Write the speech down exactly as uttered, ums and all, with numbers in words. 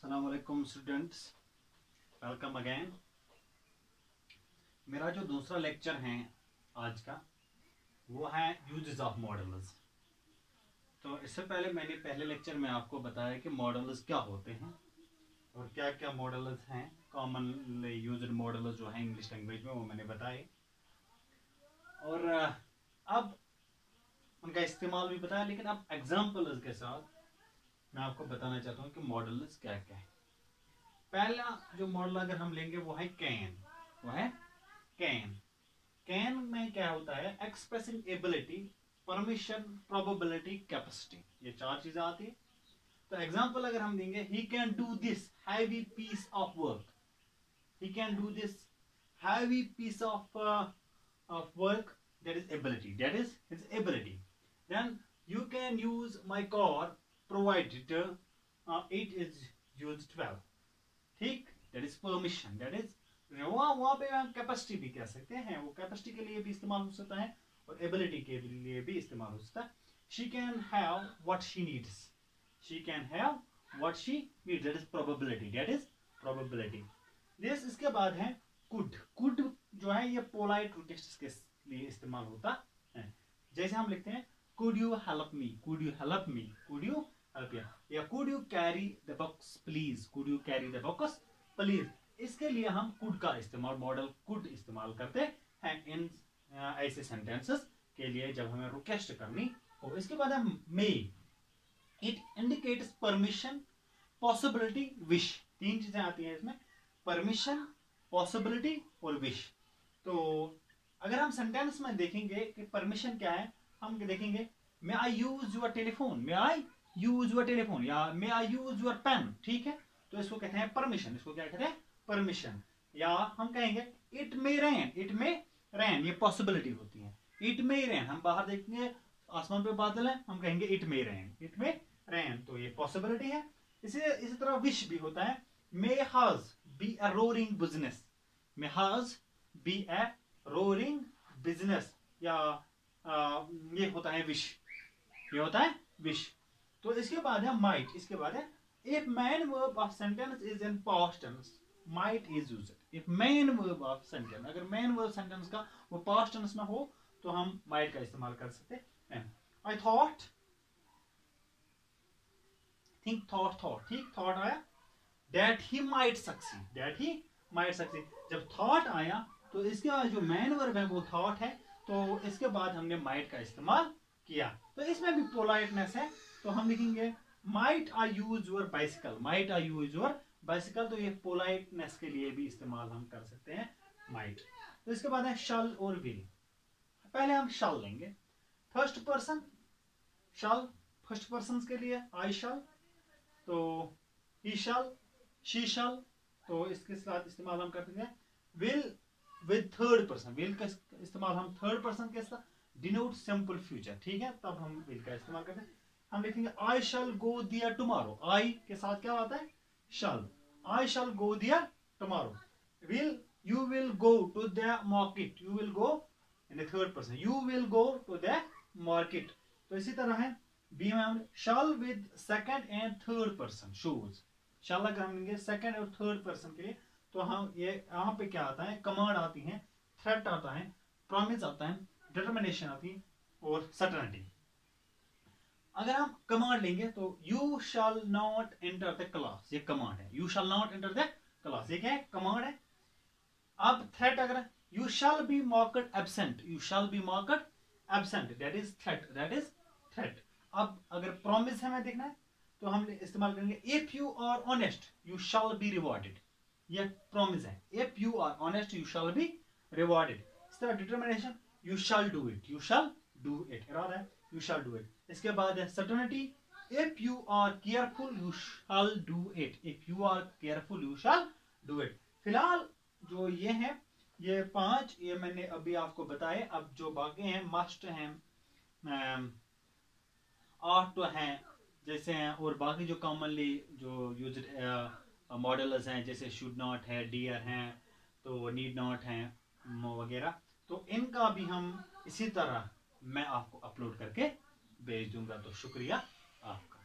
अस्सलाम वालेकुम students, welcome again. मेरा जो दूसरा लेक्चर है आज का वो है यूजेस ऑफ मॉडल्स। तो इससे पहले मैंने पहले लेक्चर में आपको बताया कि मॉडल्स क्या होते हैं और क्या क्या मॉडल्स हैं, कॉमनली यूज्ड मॉडल्स जो हैं इंग्लिश लैंग्वेज में, वो मैंने बताए। और अब उनका इस्तेमाल भी बताया, लेकिन अब एग्जाम्पल्स के साथ मैं आपको बताना चाहता हूँ कि मॉडल्स क्या क्या है। पहला जो मॉडल अगर हम लेंगे वो है कैन, वो है कैन। कैन में क्या होता है? Expressing ability, permission, probability, capacity, ये चार चीजें आती है। तो एग्जांपल अगर हम देंगे, he can do this heavy piece of work, he can do this heavy piece of of work, that is ability, that is his ability. Then you can use my car provided it is used well, ठीक, that is permission, that is वहां वहां पे हम capacity भी कह सकते हैं, वो कैपेसिटी के लिए भी इस्तेमाल हो सकता है और एबिलिटी के लिए भी इस्तेमाल हो सकता है। She can have what she needs, she can have what she needs, that is probability, that is probability. This इसके बाद है कुड। कुड जो है ये पोलाइट रिक्वेस्ट के लिए इस्तेमाल होता है। जैसे हम लिखते हैं could you help me, could you help me, could you help me, या could you carry the box please, could you carry the box please. इसके लिए हम कुड का इस्तेमाल, मॉडल कुड इस्तेमाल करते हैं इन ऐसे सेंटेंसेस के लिए जब हमें रिक्वेस्ट करनी हो। इसके बाद हम may, it indicates permission, possibility, wish. तीन चीजें आती हैं इसमें, परमिशन, पॉसिबिलिटी और विश। तो अगर हम सेंटेंस में देखेंगे कि परमिशन क्या है, हम देखेंगे may I use your telephone, may I use your telephone, या may I use your pen, ठीक है, तो इसको कहते हैं परमिशन, इसको क्या कहते हैं? परमिशन। या हम कहेंगे it may rain, it may rain, ये पॉसिबिलिटी होती है। इट मे रेन, हम बाहर देखेंगे आसमान पे बादल है, हम कहेंगे it may rain, it may rain, तो ये पॉसिबिलिटी है। इसी इसी तरह विश भी होता है, may hers be a roaring business, may hers be a roaring business, या आ, ये होता है विश, ये होता है विश। तो इसके बाद है माइट, इसके बाद है if main verb of sentence is in past tense, might is used. if main verb of sentence, अगर main verb sentence का वो past tense में हो तो हम might का इस्तेमाल कर सकते हैं। I thought, think, thought, thought, ठीक, thought आया, that he might succeed, that he might succeed। जब thought आया तो इसके बाद जो main verb है वो thought है, तो इसके बाद हमने might का इस्तेमाल किया। तो इसमें भी politeness है, तो हम लिखेंगे Might I use your bicycle, might I use your bicycle, तो ये पोलाइटनेस के लिए भी इस्तेमाल हम कर सकते हैं might। तो इसके बाद है shall और will। पहले हम shall लेंगे, first person shall, first person के लिए I shall, तो he shall, she shall, तो इसके साथ इस्तेमाल हम करते हैं will with third person. will का इस्तेमाल हम थर्ड पर्सन के साथ, डिनोट सिंपल फ्यूचर, ठीक है, तब हम will का इस्तेमाल करते हैं। हम लिखेंगे I shall go there tomorrow, I के साथ क्या आता है? shall, I shall go there tomorrow। will, you will go to the market, you will go in the third person, you will go to the market। तो इसी तरह है B में हम shall with second and third person shows, shall अगर हम लेंगे second और third person के लिए, तो हम ये यहाँ पे क्या आता है? कमांड आती है, थ्रेट आता है, प्रॉमिस आता है, डिटरमिनेशन आती है और सर्टेनिटी। अगर हम कमांड लेंगे तो you shall not enter the class, ये कमांड है, you shall not enter the class, ये क्या है? कमांड है। अब थ्रेट अगर you shall be marked absent, you shall be marked absent, that is threat, that is threat. अब अगर प्रॉमिस हमें देखना है तो हम इस्तेमाल करेंगे if you are honest you shall be rewarded, ये प्रॉमिस है, if you are honest you shall be rewarded. इस तरह determination you shall do it, you shall do it, इरादा है यू शैल डू इट। इसके बाद है certainty, if you are careful you shall do it, if you are careful you shall do it. फिलहाल जो ये है, ये पांच ये मैंने अभी आपको बताए। अब जो बाकी हैं मस्ट हैं, आठ तो हैं जैसे हैं, और बाकी जो कॉमनली जो यूज मॉडल्स हैं जैसे शुड नॉट है, डियर हैं, तो नीड नॉट हैं वगैरह, तो इनका भी हम इसी तरह मैं आपको अपलोड करके भेज दूंगा। तो शुक्रिया आपका।